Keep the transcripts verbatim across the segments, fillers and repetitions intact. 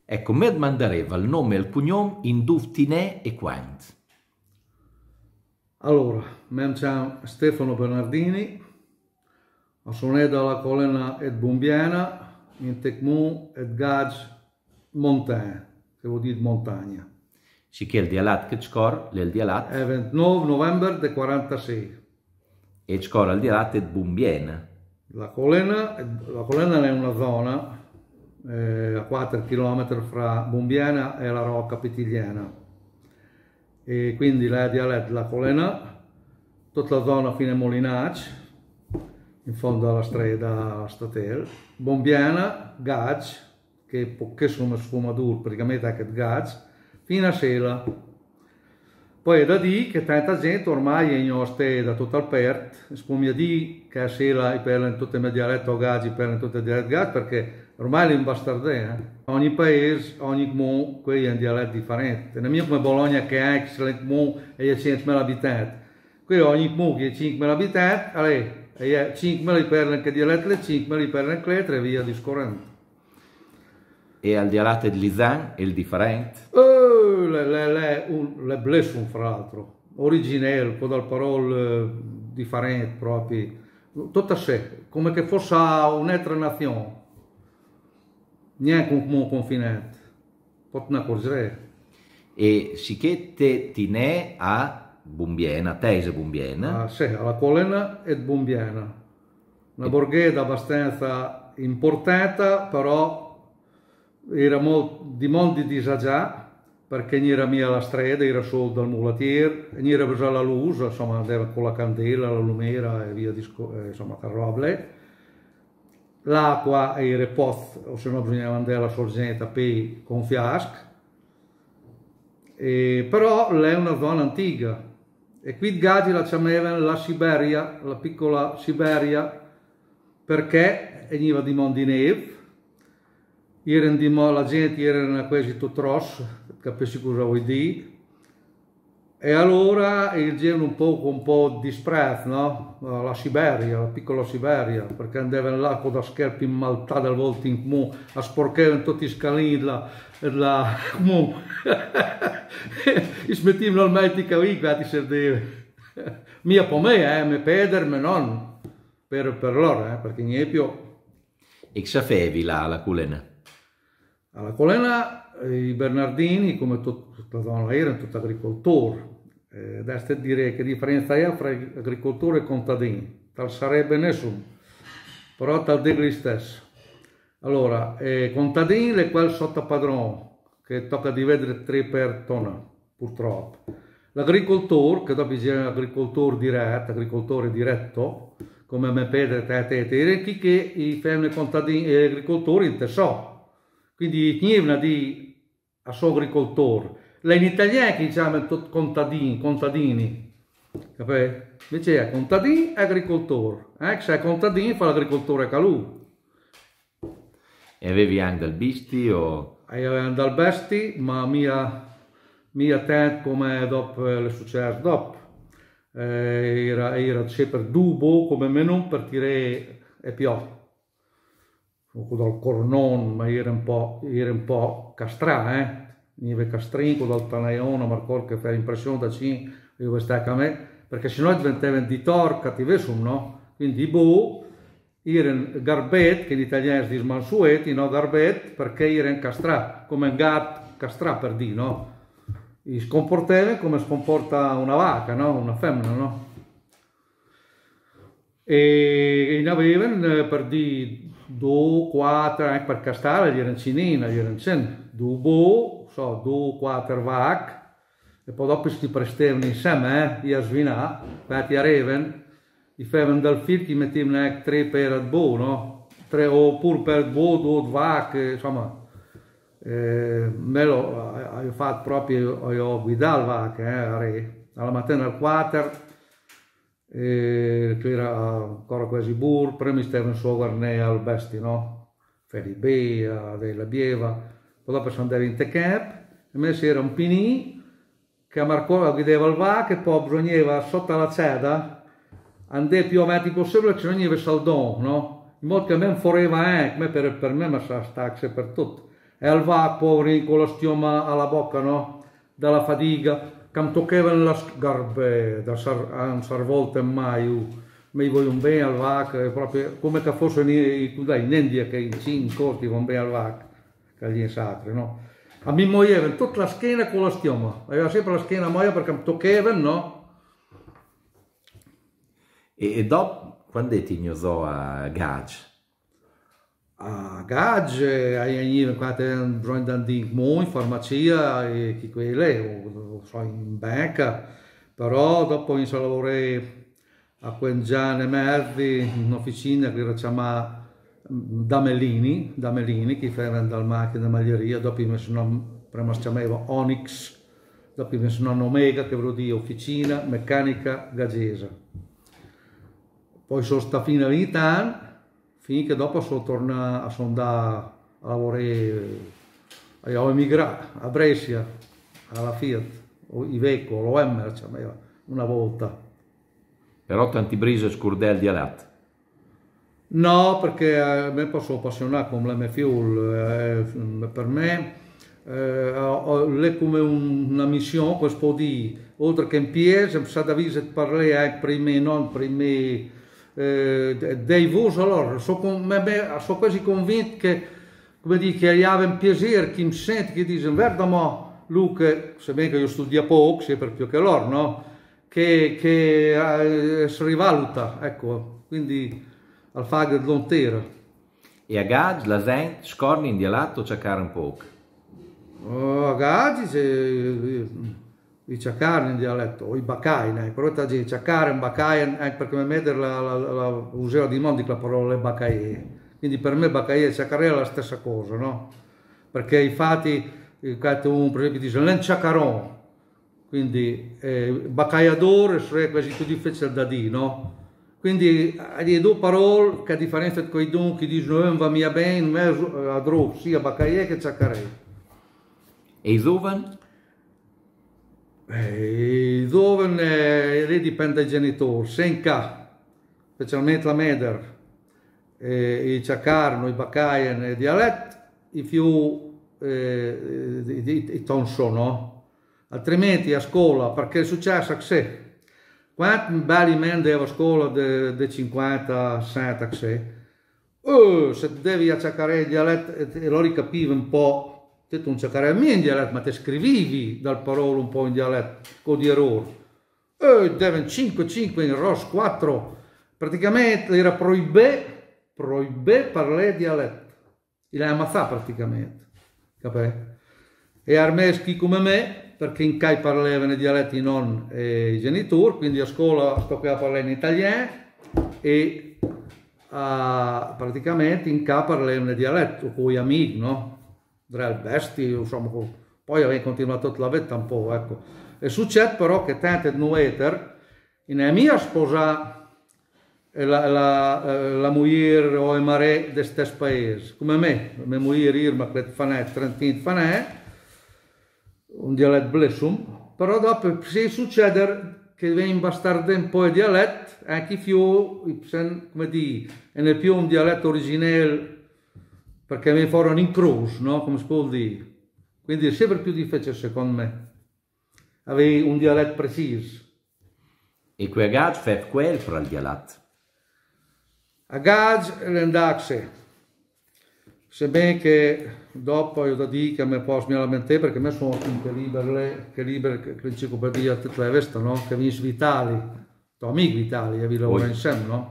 Ecco, me domandereva il nome e il cognome in duftinè e quant. Allora, me chiamo Stefano Bernardini, sono dalla collina et Bumbiena, in Tecmu et Gage Montagne, che vuol dire montagna. Si che il dialetto che scor, il dialetto. È ventinove novembre del quarantasei. E scor il dialetto et Bumbiena. La collina, la collina è una zona eh, a quattro chilometri fra Bumbiena e la Rocca Pitigliana. E quindi la dialetto della collina, tutta la zona fino a Molinac, in fondo alla strada Statel, Bumbiena, Gage, che pochissimo sfumatura, praticamente anche Gage, fino a Sela. Poi è da dire che tanta gente ormai è ignoste da tutto il pert, spumia di che a Sela i parla in tutte le dialetto Gage, i parla in tutte le dialetto Gage, perché ormai è un bastardè. Eh? Ogni paese, ogni comune, qui è un dialetto differente. Non è come Bologna che ha il comune e ha centomila abitanti. Qui ogni comune che ha cinquemila abitanti, allora, e cinquemila parla che dialetto, cinquemila parla in cletre e via discorrendo. E al dialetto di Lisan è il differente? Oh, le, le, le, un, le blessum fra l'altro, originale, con delle parole differenti proprio, tutto a sé, come che fosse un'altra nazione, neanche un comune confinante, potete accorgere. E si che te tinè a Bumbiena, tese Bumbiena? Ah, sì, alla collina e Bumbiena, una borghetta abbastanza importante, però era molto, di molti disagiati, perché non era mia la strada, era solo dal mulattiere, non era bisogno la luce, insomma andava con la candela, la lumera e via, eh, insomma, carroble. L'acqua era pozzo, o se no bisognava andare alla sorgente per con fiasco, e, però è una zona antica, e qui Gagi la chiamavano la Siberia, la piccola Siberia, perché veniva di Mondineve. La gente era quasi tutto rosso, capisci cosa vuoi dire, e allora il giro un po' un po' di disprezzo, no? La Siberia, la piccola Siberia, perché andavano là con la scherpa in maltà dal volta in comune, a sporcavano tutti i scalini della, della comune, e smettevano al metti cavi, che ti serviva. Mia per me, eh, me peder, me non, per, per loro, eh, perché niente più. E che sapevi là alla collina? Alla collina i Bernardini, come tutta la zona, erano tutti agricoltori. Eh, adesso dire che differenza è fra agricoltori e contadini. Tal sarebbe nessuno, però tal degli stesso. Allora, eh, contadini è quel sotto padrone, che tocca dividere tre per tonna, purtroppo. L'agricoltore, che dopo c'è agricoltore diretto, agricoltore diretto, come me pede te te te, chi che i femmine contadini e agricoltori in so. Quindi niente di a suo agricoltore. Lei in italiano che chiama contadini, contadini, capite? Invece è contadini e agricoltore. Eh? Se è contadini fa l'agricoltore che lui. E avevi anche dal bisti o? Avevo dal besti, ma mia, mia tempo come dopo le successe dopo. Eh, era, era sempre dubo come me non per tirare e più. Dal cornon, ma era un po', era un po' castrà, eh? Nive castrinco dal tanaione, ma che fa impressione da cin, io stacca a me, perché sennò diventava di torca, ti vedi, no? Quindi, boh, erano garbet, che in italiano si dice mansueti, no? Garbet, perché erano castrà, come un gatto castrà per dire, no? E si comportava come si comporta una vacca, no? Una femmina, no? E ne avevano per dire due, quattro, anche per castare, gli erano cinina, gli erano cen, due bo, so, due, quattro vacche, e poi dopo si prestavano insieme, eh, a svinare, perché arrivano, i facevano dal fil che mettevano anche tre per bo, no? Tre, oppure per bo, due vacche, insomma, eh, me lo ho fatto proprio, ho guidato le vacche, eh, alla mattina al quattro, e c'era ancora quasi burro, prima stavano su a guarnere al besti, no? Feribea, della bieva, poi dopo si andava in tecap, e me c'era un pinì che a Marcova guidava il vacca e poi bisognava sotto la ceda andare più avanti possibile che non aveva saldon, no? In modo che a me foreva anche, per, per me ma sa stacca per tutto. E al va, poveri, con la stioma alla bocca, no? Dalla fatica, che mi toccavano la sgarbe, da sar, un sarvolte mai, mi vogliono bene al va, proprio come che fosse in, in India, che in cinque ti vanno bene al va, che gli è sacro, no? A me muovevano tutta la schiena con la stioma, aveva sempre la schiena moia perché mi toccavano, no? E, e dopo, quando ti iniziò a Gage? A Gage, hai bisogno di andare in farmacia e chi quelle, o, so, in banca, però dopo inizio a lavorare a Quengiane Merdi, in un'officina che era chiamata Damelini, Damelini, che facevano dal macchina di maglieria, dopo mi sono, prima si chiamava Onyx, dopo mi sono Omega, che vuol dire officina meccanica gagesa. Poi sono stato fino a venti anni, finché dopo sono tornato, sono andato a lavorare, ho emigrato a Brescia, alla Fiat, o Iveco, l'O M, una volta. Però tanti brise scurdel dialetto? No, perché a me posso appassionare con l'M Fuel, eh, per me eh, è come una missione, questo di, oltre che in piede, se da visita parlare anche per me, non per me, eh, dei vos, allora, sono so quasi convinto che, come dire, che aveva un piacere, che mi sente, che dice, guarda mo, Luca, sebbene che io studio poco, sia per più che loro, no? Che, che eh, si rivaluta, ecco, quindi al fare dell'ontera. E a Gage la gente scorni in dialetto cercare un po'? Oh, a Gage i cercare in dialetto, o i bacai, né? Però ti cercare un bacai, anche perché mi mettere la, la, la, la userò di mondo la parola bacai. Quindi per me bacai e cercare è la stessa cosa, no? Perché infatti, per esempio, dice l'enciacaron. Quindi eh, bacaiador è quasi più difficile da dire, no? Quindi hai due parole che a differenza di quei don che dicono non va mia bene, me a droga, sia bacaiè che ciacarè. E i giovani? Eh, I giovani eh, dipende dai genitori, senca, specialmente la meder, eh, i ciacarno, i bacaian, i dialetti, i più eh, i, i, i tonso, no? Altrimenti a scuola, perché è successo che quando belli mende a scuola di cinquanta, sessanta, oh, se devi acciaccare il dialetto e lo ricapivi un po', te non cercare a me in dialetto, ma te scrivivi dal parolo un po' in dialetto, con di errori. Oh, devono cinque, cinque, in ros quattro, praticamente era proibito, proibito parlare dialetto. Il ha ammazzato praticamente, capite? E armeschi come me, perché in Cai parlavano i dialetti non eh, i genitori, quindi a scuola sto qui a parlare in italiano e uh, praticamente in Cai parlavano i dialetti con gli amici, no? Tra il vesti, insomma, poi avevo continuato tutta la vita un po', ecco. E succede però che tante di noi, in mia sposa la, la, la moglie o il mare del stesso paese, come me, mia moglie Irma, che fa trent'anni fa, un dialetto blessum, però dopo se succede che viene bastardo un po' il dialetto, anche più, come dire, è più un dialetto originale, perché mi fanno in croce, no? Come si può dire. Quindi è sempre più difficile secondo me, avere un dialetto preciso. E qui a Gage fa quel per il dialetto? A Gage l'endaxe. Sebbene che dopo io da dire che mi posso lamentare perché a me sono che libere che libere che l'enciclopedia tutta la vesta, no? Che vince Vitali, tuo amico Vitali, e vi lavoro insieme, no?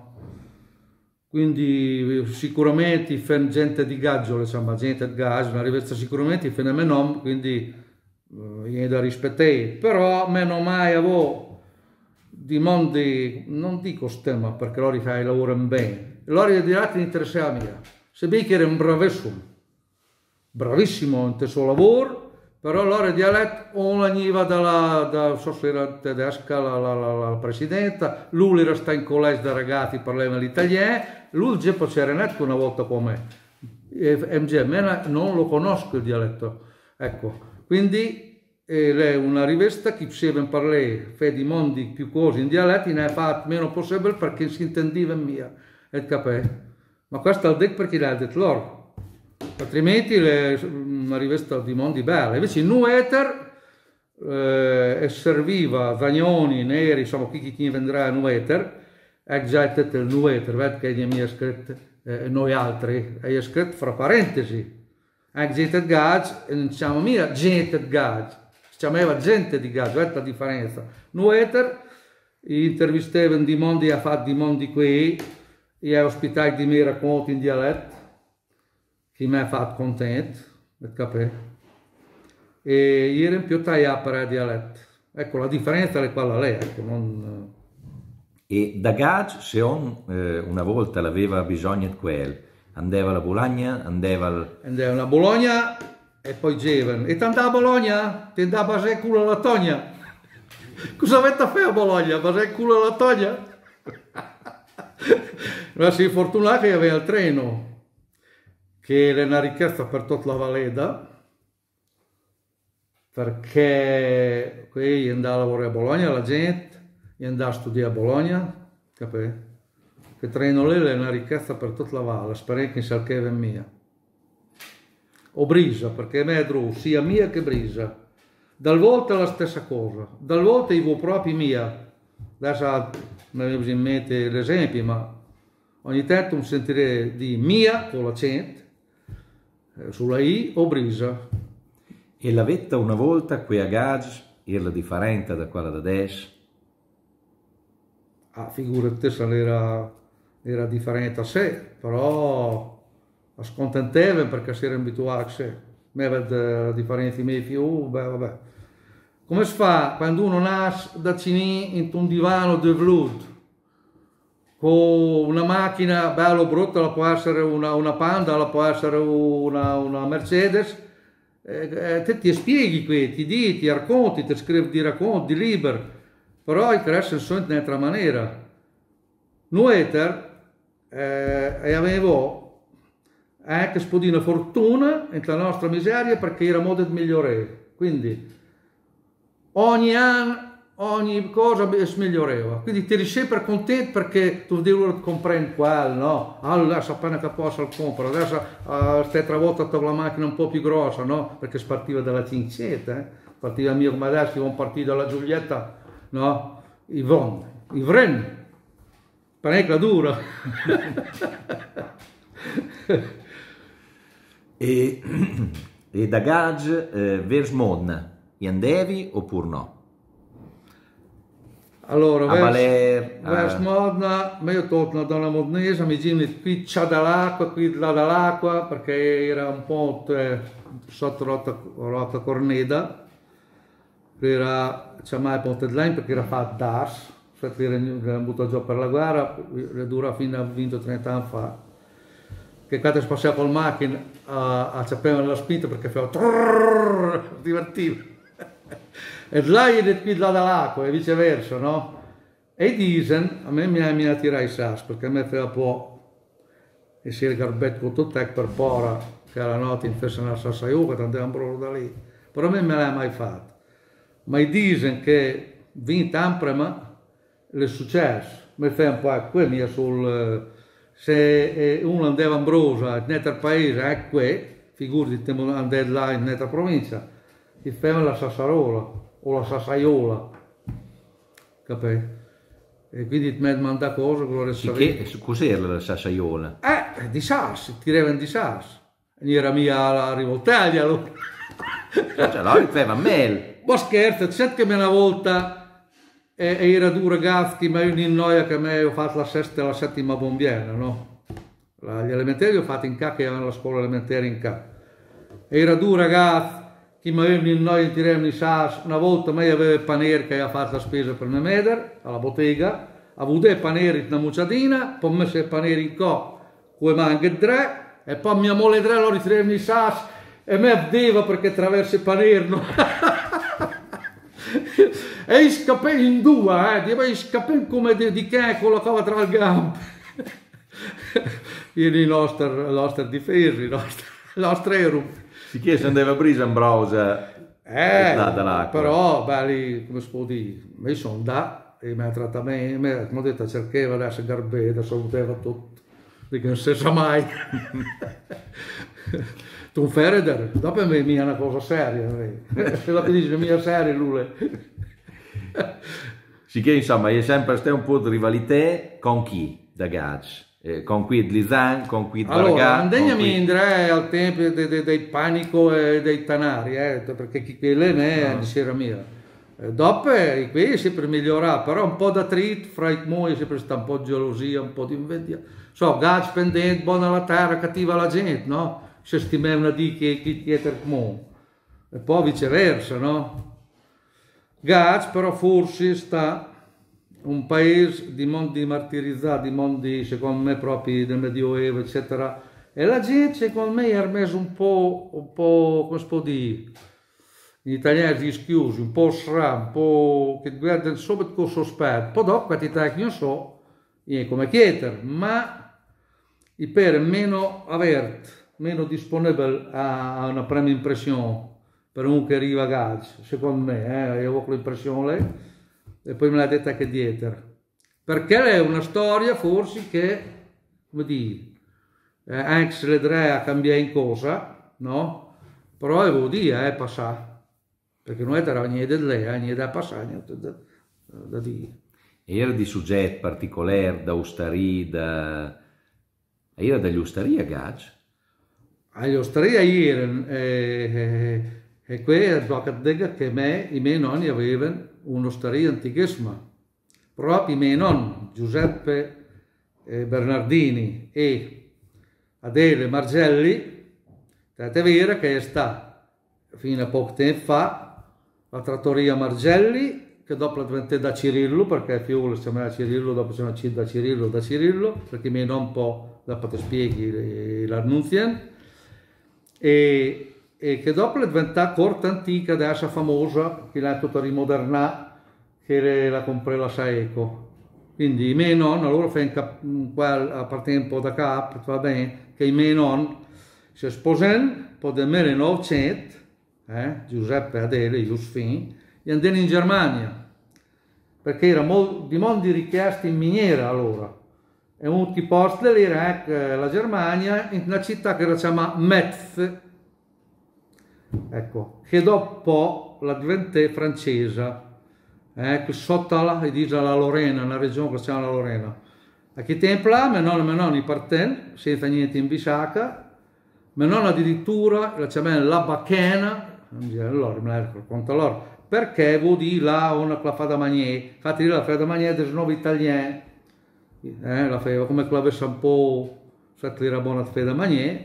Quindi sicuramente fan gente di Gaggio, insomma, gente di Gaggio, una rivista sicuramente fan a me non, quindi eh, è da rispettare, però meno mai avevo di mondi, non dico stemma perché loro fai lavorano bene, loro di diretti interessava mia. Sebbene che era un bravissimo, bravissimo in il suo lavoro, però allora il dialetto o veniva dalla, da, so se era tedesca la, la, la, la presidenta, lui era stato in collegio da ragazzi, parlavano l'italiano, lui già c'era nato una volta con me, e M G M non lo conosco il dialetto, ecco, quindi è una rivista che poteva parlare fe di mondi più cose in dialetti, ne ha fatto meno possibile perché si intendeva mia, e capì? Ma questo è il detto perché l'ha detto loro. altrimenti le, una rivista di mondi bella. Invece il nueter eh, serviva zagnoni neri, insomma chi chi vendrà il nueter, e già il nueter, vedi che mi ha scritto eh, noi altri, e ha scritto fra parentesi, e gente di gaz, e non diciamo mica gente di gaz, si chiamava gente di gaz, vedi la differenza. Nueter, intervistavano di mondi, ha fatto di mondi qui, e ha ospitato di me racconti in dialetto, che mi ha fatto contento, capire? E ieri più tagliato per il dialetto. Ecco, la differenza è quella lì, ecco, non... E da Gage, se on eh, una volta l'aveva bisogno di quel, andava alla Bologna, andava al... Andava a Bologna e poi Geven. E ti andava a Bologna? Ti andava a basare culo alla togna? Cosa avete a fare a Bologna? Basare culo alla togna? Ma si fortunava che aveva il treno, che era una ricchezza per tutta la Valeda, perché qui andava a lavorare a Bologna la gente, andava a studiare a Bologna, capite? Il treno lì è una ricchezza per tutta la valle, spero che sia che è mia. O Brisa, perché me è sia mia che Brisa. Dal volta è la stessa cosa, dal volta io proprio mia. Adesso mi viene in mente l'esempio, ma ogni tanto mi sentirei di mia con l'accento, sulla I o Brisa. E la vetta una volta qui a Gage era differente da quella da adesso? Ah, figurati se era, era differente a sé, però scontenteva perché si era abituato a sé. Me vede la differenza dei miei figli, beh vabbè. Come si fa quando uno nasce da cinì in un divano de veluto, con una macchina bella o brutta, la può essere una, una Panda, la può essere una, una Mercedes, eh, te ti spieghi qui, ti dici, ti racconti, ti scrivi di racconti, di libri, però il cresce in un'altra maniera. Nueter eh, e avevo anche spodina fortuna nella nostra miseria perché era modo di migliorare. Quindi ogni anno, ogni cosa si migliorava. Quindi ti eri sempre contento perché tu devi comprare quello, no? Allora, appena che posso il compro. Adesso uh, stai volta ho la macchina un po' più grossa, no? Perché si partiva dalla Cincetta, eh? Partiva mio come adesso, che partire dalla Giulietta. No, Yvonne, Yvonne, parecchia dura. e, e da Gage eh, vers Modena, andavi oppure no? Allora, a Valer, vers a... Modena, ma io torno da una modnese, mi dicono qui c'è dall'acqua, qui là dall'acqua, perché era un po' eh, sotto rotta, rotta Corneda. Era chiamato Ponte di Line perché era fatto d'Ars, cioè era buttato giù per la guerra, dura fino a venti trenta anni fa. Che quando si passava con la macchina a, a sapere la spinta perché faceva trrrr, divertiva. E là è qui là dall'acqua e viceversa, no? E dicono, a me mi ha, mi ha tirato i sas perché a me faceva un po' e si era garbetto con tutto per pora che la notte in festa nella Sassaiuca, tanto andavamo da lì. Però a me non l'ha mai fatto. Ma dicono che venti anni prima è successo, mi fa un po' qui, sul, se uno andava a Ambrosia, in altro paese, è qui, figurati, andava là in un'altra provincia, ti fa la Sassarola o la Sassaiola, capito? E quindi ti manda cose con la sì, cos'era la Sassaiola? Eh, di Sas, tiravano di Sas, e era mia la rivoltaglia allora. Cioè, la rifeva a me. Ma scherzo, c'è che una volta eh, era due ragazzi, ma io in noia che me ho fatto la sesta e la settima bombiera, no? Gli elementari li ho fatti in ca, che avevano la scuola elementare in ca. Era due ragazzi che mi avevano in noia tiravano i sas, una volta me aveva il panere che aveva fatto la spesa per me meder, alla bottega, ha avuto il panere in una mucciadina, poi ho messo il panere in co, come manca tre, e poi mia moglie tre lo ritrovavano i sas, e me vedeva perché attraverso il panere, no? E scappai in due, eh, scappai come di, di che collocava tra le gambe. I nostri, nostri difesi, i nostri, i nostri eroi. Si chiede se andava a Brisa Ambrosia, eh, però, belli, come si può dire, mi sono da, e mi ha trattato bene, come ho detto, cercava adesso garbetta, salutava tutto. perché non si sa mai. Tu Fereder, dopo è mia una cosa seria, se la dici è mia seria lui. Sì che insomma è sempre stato un po' di rivalità con chi da Gage? Eh, con qui di Lisan, con qui di Varga. Allora, andiamo qui... indre al tempo dei de, de panico e dei tanari, eh, perché chi quelle ne no. Diceva mia. E dopo eh, qui è sempre migliorare, però un po' d'attrito fra i moi sempre sta un po' di gelosia, un po' di invidia. So, Gage pendente, buona la terra, cattiva la gente, no? Se stimavano di che chi chiede come. E poi viceversa, no? Gage però forse sta un paese di mondi martirizzati, di mondi secondo me propri del Medioevo, eccetera. E la gente secondo me è messo un po', un po', come si può dire, in italiano si schiusi, un po' sra, un po' che guarda subito con sospetto. Poi dopo, quantità che io so, è come chiedere, ma i per meno aperto, meno disponibile a, a una prima impressione per uno che arriva a Gage, secondo me, eh, io ho quell'impressione lì. E poi me l'ha detta che dietro, perché è una storia forse che, come dire, eh, anche se le tre a cambiare in cosa, no? Però è vuol dire, è passare, perché non era niente di lei, niente da passare, niente da, da dire. Era di soggetti particolari, da osteria, da... era dagli osteria a Gage? Agli osteria erano, eh, eh, e qui è che me, i miei nonni avevano un'osteria antichissima, proprio i miei nonni, Giuseppe eh, Bernardini e Adele Margelli, è vero che è stata fino a poco tempo fa la trattoria Margelli, che dopo la diventata da Cirillo, perché Fiume si chiamava Cirillo, dopo si chiamava da Cirillo, da Cirillo, perché i miei nonni un po', dopo ti spieghi, l'annunziano, e e che dopo è diventata corte antica, adesso famosa, che l'ha tutta rimodernata, che la comprò la Saeco. Quindi i miei nonni, allora fanno a partire un po' da capo, va bene, che i miei nonni si sposano, poi nel millenovecento, eh, Giuseppe Adele, Giusfin, e andavano in Germania, perché era molto, di mondi richiesti in miniera allora. E uno che posti era anche la Germania, in una città che si chiama Metz, ecco, che dopo la diventò francese, eh, che sotto la, dice la Lorena, una regione che si chiama la Lorena. A che tempo là, mio nonno e mio nonno partono, senza niente in bisciacca, mio nonno addirittura la chiamano la Bacchena, allora me la racconto loro, perché vuol dire là una che la fa da manier, infatti la fa da manier del nuovo italiano, eh, la faceva come che l'avesse un po', sette lire buona fa da manier,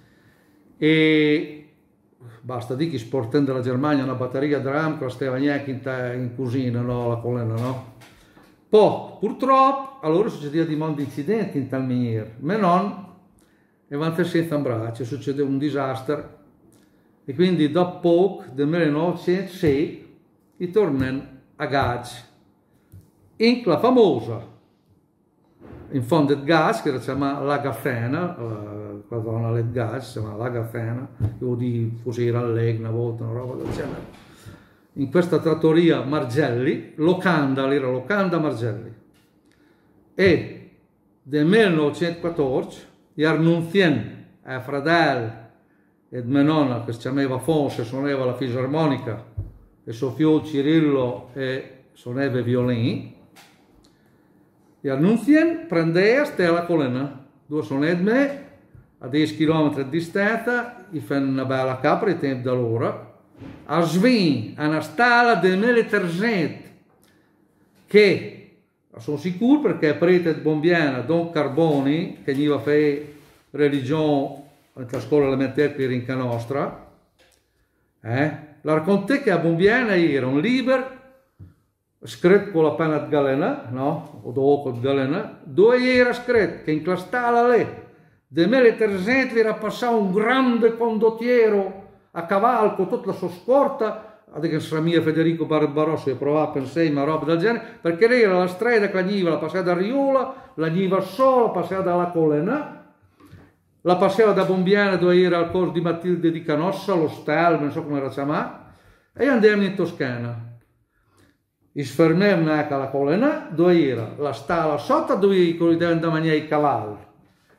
e basta dire che sportando dalla Germania una batteria dram che la stava neanche in, in cucina, no, la colonna, no? Poi, purtroppo, allora succedeva di mondi incidenti in tal maniera. Ma non, e vanno senza un braccio, succedeva un disastro. E quindi, dopo poco, nel millenovecentosei, ritornano a Gage, in la famosa, in fondo di Gage, che si chiama La Gaffena, la donna del Gage, si chiama La Gaffena, io di fosse rallegri una volta, una roba del genere. In questa trattoria Margelli, Locanda, era Locanda Margelli, e nel millenovecentoquattordici, gli Arnunzien, a fratello e mia nonna, che si chiamava Fonse, suonava la fisarmonica, e suo figlio Cirillo e suonava violini, gli Arnunzien prendeva stella colena, due sonetti me, a dieci chilometri di distanza, gli fanno una bella capra ai tempi d'allora, a Svin, a una stalla del milletrecento, che sono sicuro perché è prete di Bombiana, Don Carboni, che gli va a fare religione alla scuola elementare qui in Canostra, eh? La racconté che a Bombiana era un libro scritto con la penna di galena, no? O dopo di galena, dove era scritto che in quella stalla lì del milletrecento era passato un grande condottiero a cavallo con tutta la sua scorta, che sarà mia Federico Barbarossa, io provavo a pensare una roba del genere, perché lei era la strada che la Niva la passava da Riola, la Niva solo, passava dalla Colena, la passava da Bombiana dove era il corso di Matilde di Canossa, lo Stel, non so come era chiamato, e andiamo in Toscana. E sfermiamo anche alla Colena, dove era la stalla sotto dove i devono da mangiare i cavalli,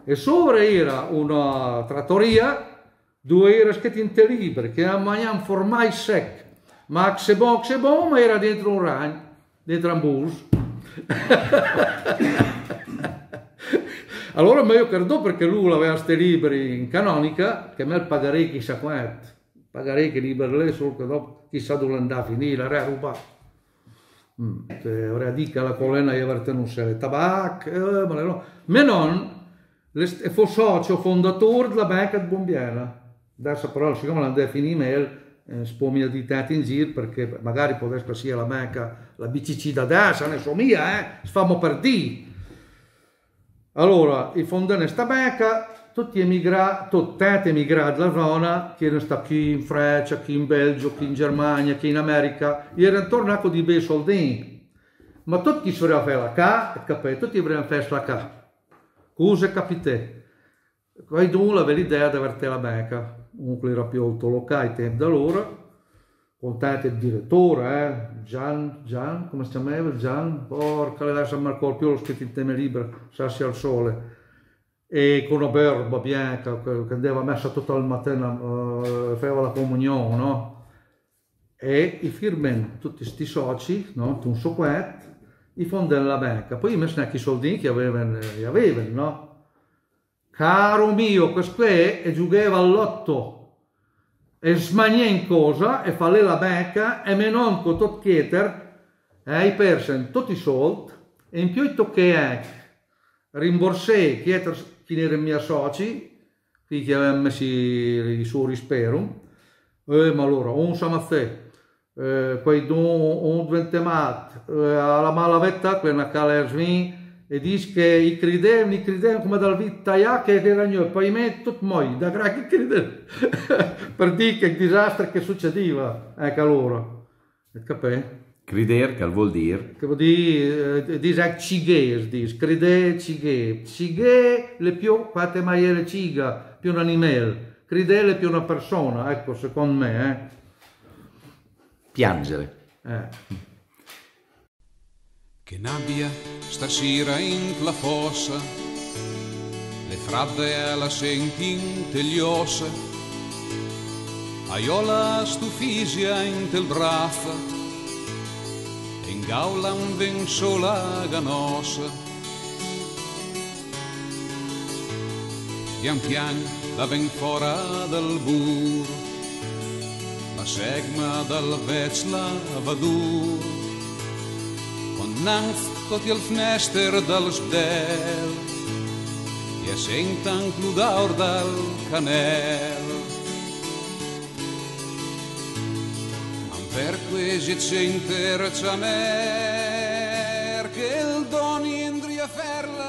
e sopra era una trattoria dove era scritto in te libri che mangiavano formai sec, ma se bon, se bon, ma era dentro un ragno, dentro un bus. Allora ma io credo perché lui aveva questi libri in canonica che me pagherei chissà quanto, pagherei che libri lì solo che dopo chissà dove andava a finire, era rubato. Mm. Ora dica la collena di aver tenuto le tabacche, eh, ma no. Mio nonno fu socio fondatore della banca di Bombiana. Adesso però siccome l'hanno definito email, eh, spomia di tanti in giro perché magari può essere sia la banca, la B C C da adesso, ne so mia, eh, si famo per di. Allora, i fondano questa banca, tutti emigrati, tutti tanti emigrati della zona, che erano stati chi in Francia, chi in Belgio, chi in Germania, chi in America, e erano tornati di bei soldini. Ma tutti si volevano fare la ca, capito? Tutti volevano fare la ca. Cosa capite? Qualcuno aveva l'idea di avere la banca, uno era più autolocale ai tempi da loro, con tanto il direttore, eh? Gian, Gian, come si chiamava? Gian, porca, le lascia Marco più, l'ho scritto in tema libero, Sassi al sole. E con una barba bianca che andava messa tutta il mattino, uh, faceva la comunione, no? E i firmen, tutti questi soci, no? Un soquet, i fondano la banca, poi gli messo anche i soldini che avevano, avevano, no? Caro mio, questo qui e giocava all'otto e smania in cosa e fa lì la banca e me non con tot chieter e hai perso tutti i soldi e in più i tocchi anche rimborsai chieter chi erano i miei soci, qui che avevano messo il suo rispero, eh, ma allora, un samazzè, eh, quei due, un ventemat, eh, alla malavetta, quella che e dice che i credevano, i credevano come dal vita che erano, e poi me tutto moi, da grandi credevano, per dire che disastro che succedeva, ecco allora, capite? Creder, che vuol dire? Che vuol dire, dice anche cighe, dice, crede, cighe. Cighe le più, fate maiere ciga, più un animale. Crede è più una persona, ecco, secondo me, eh. Piangere. Eh. Che nabbia stasera in la fossa, le fradde alla sentin tegliosa, aiola stufisia in tel braffa, in gaula un ven sola ganosa. Pian pian la ven fora dal bur, la segma dal vezla vadur, con nanf tot il fnester dal sdel, e sentan cludaur dal canel. Per quesi c'è interciamer che il doni indria ferla